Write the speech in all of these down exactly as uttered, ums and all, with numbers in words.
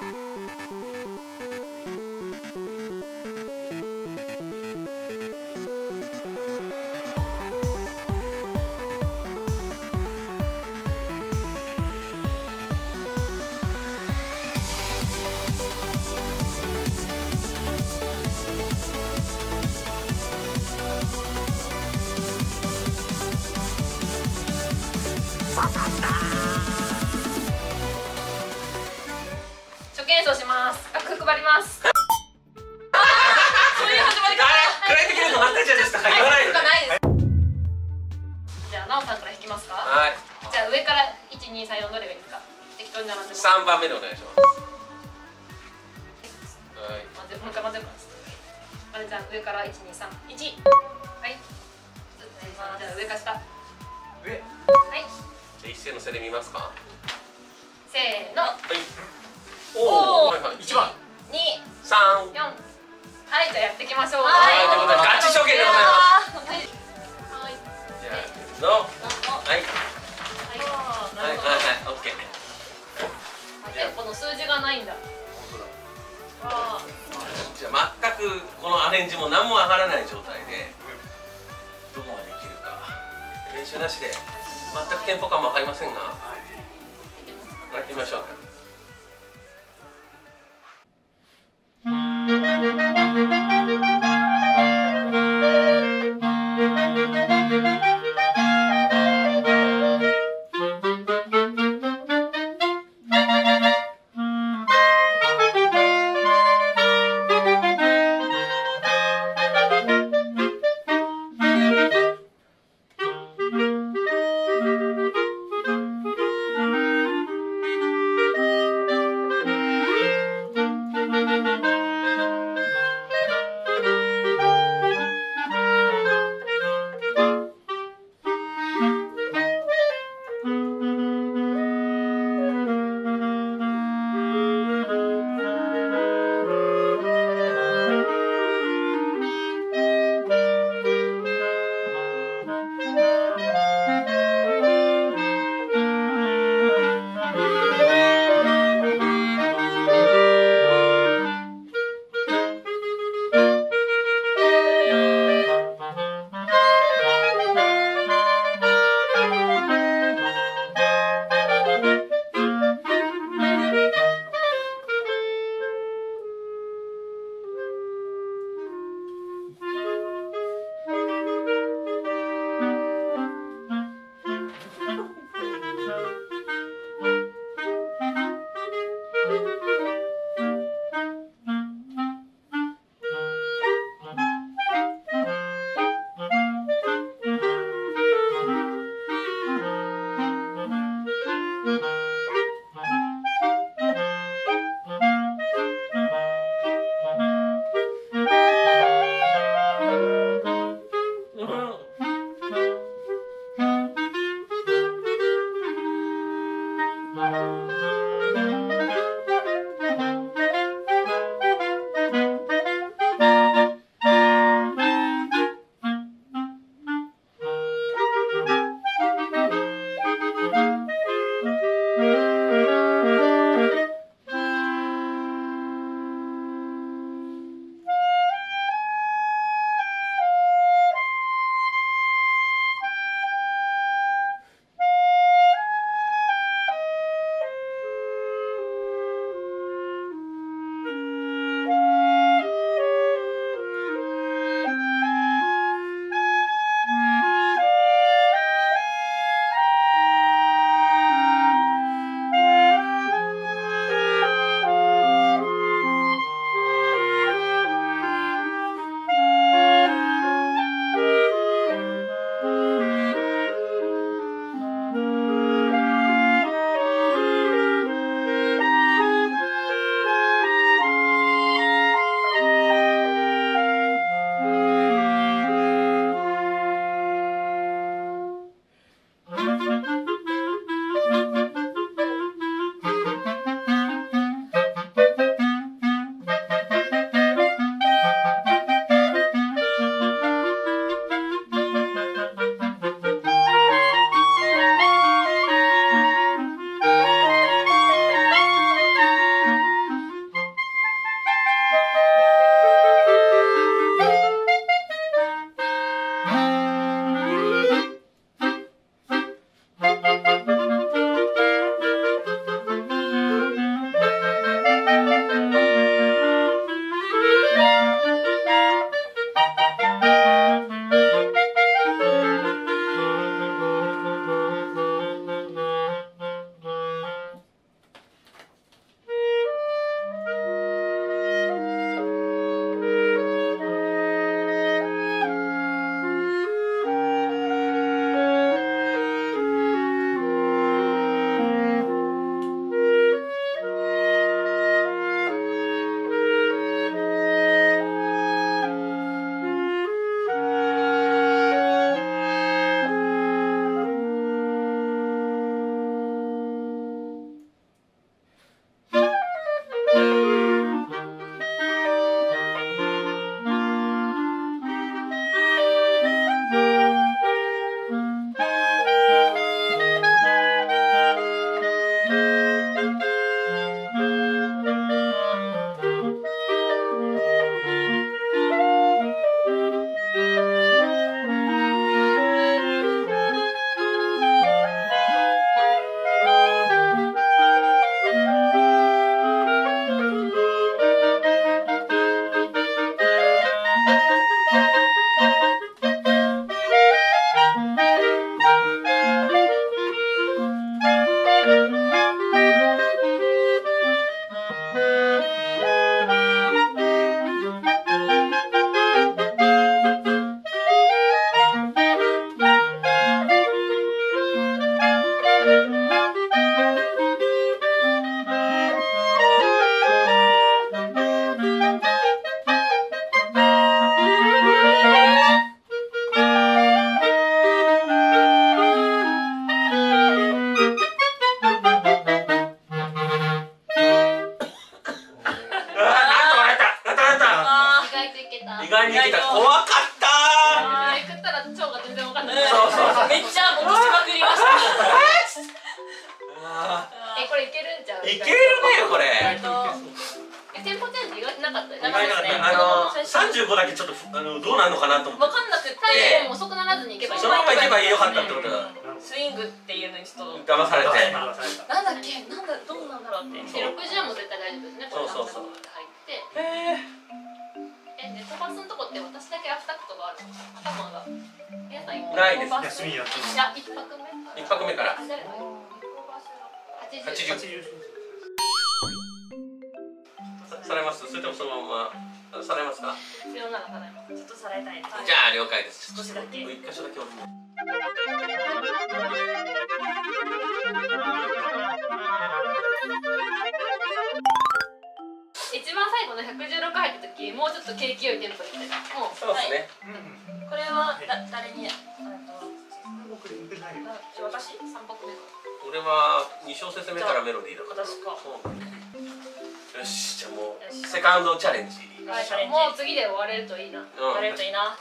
初検証します。楽譜配ります。そういう始まり方。 暗い時の反対じゃないですか。言わないよね。 ないです。じゃあ、なおさんから弾きますか。 はい。 じゃあ、上からいち、に、さん、よんどれがいいですか。適当に並んで。 三番目でお願いします。はい。 混ぜ、もう一回混ぜます。まずじゃあ、上からいち、に、さん、いち。はい。じゃあ、上か下。 上。 はい。 じゃあ、一斉の背で見ますか。 せーの。 はい。おお。はいはい。一番。 に、 三。 四。はい、じゃあ、やっていきましょう。 はい、ということで、ガチ処刑でございます。 はい。はい。 じゃあ、の。はい。はい。はい、はい、オッケー。 え、この数字がないんだ。ああ。 じゃあ、全くこのアレンジも何も上がらない状態で。どこまでいけるか。練習なしで。全くテンポ感もわかりませんが。やってみましょう。 外に来た。怖かったー。 めくったら腸が全然わかんない。 そうそうそう。 めっちゃ落としまくりました。 え、これいけるんちゃう？ いけるねこれ。 えっとテンポチェンジ意外となかった。 なかったね。あの三十五だけちょっとあのどうなるのかなと思って。 わかんなくて、タイムも遅くならずにいけばいい。 そのままいけばよかったってことだ。 スイングっていうのにちょっと騙されて。 なんだっけ、なんだどうなんだろうって。 六十はも絶対大丈夫ですね。 そうそうそう。 入って。 ええ、で飛ばすのとこって私だけアフタクトがある。頭が。皆さんないです。 休みやっていや一泊目。 一泊目から。 八八十。されます。それともそのままされますか。 必要ならされます。 ちょっとされたいです。 じゃあ了解です。 少しだけ。 一箇所だけ俺も。 一番最後の百十六入った時、もうちょっと景気良いテンポで来てた。もう。 そうですね。 これはだ誰に？私？ 三泊目。 俺は二小節目からメロディーだから。 私か。 よし、じゃあもうセカンドチャレンジ。 もう次で終われるといいな。 終われるといいな。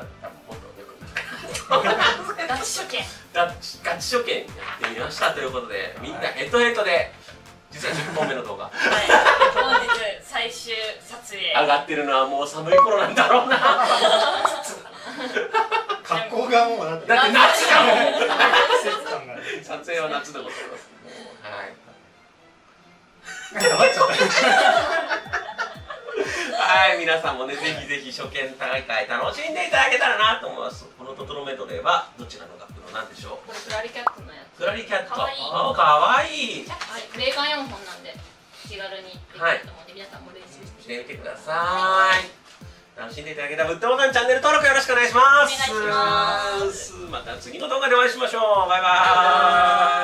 多分もっとよくガチ初見。 ガチガチ初見やってみましたということで、みんなヘトヘトで実はじゅっぽんめの動画はい。本日最終撮影。 上がってるのはもう寒い頃なんだろうな。 格好がもうだってだって夏だもん。 季節感がね。 撮影は夏でございます。はい。 黙っちゃった。 はい、皆さんもね、ぜひぜひ初見大会楽しんでいただけたらなと思います。このトトロメドレーはどちらの楽譜のなんでしょう。 これフラリキャットのやつ。 フラリキャット。 かわいいあ、かわいい。 はい、レーガンよんほんなんで気軽にできると思うんで、皆さんも練習してしてみてください。楽しんでいただけたら、ぶってボタンチャンネル登録よろしくお願いします。 お願いします。 また次の動画でお会いしましょう。バイバーイ。